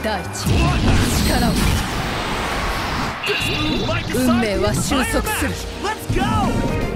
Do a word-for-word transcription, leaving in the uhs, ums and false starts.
大地、力を運命は収束する。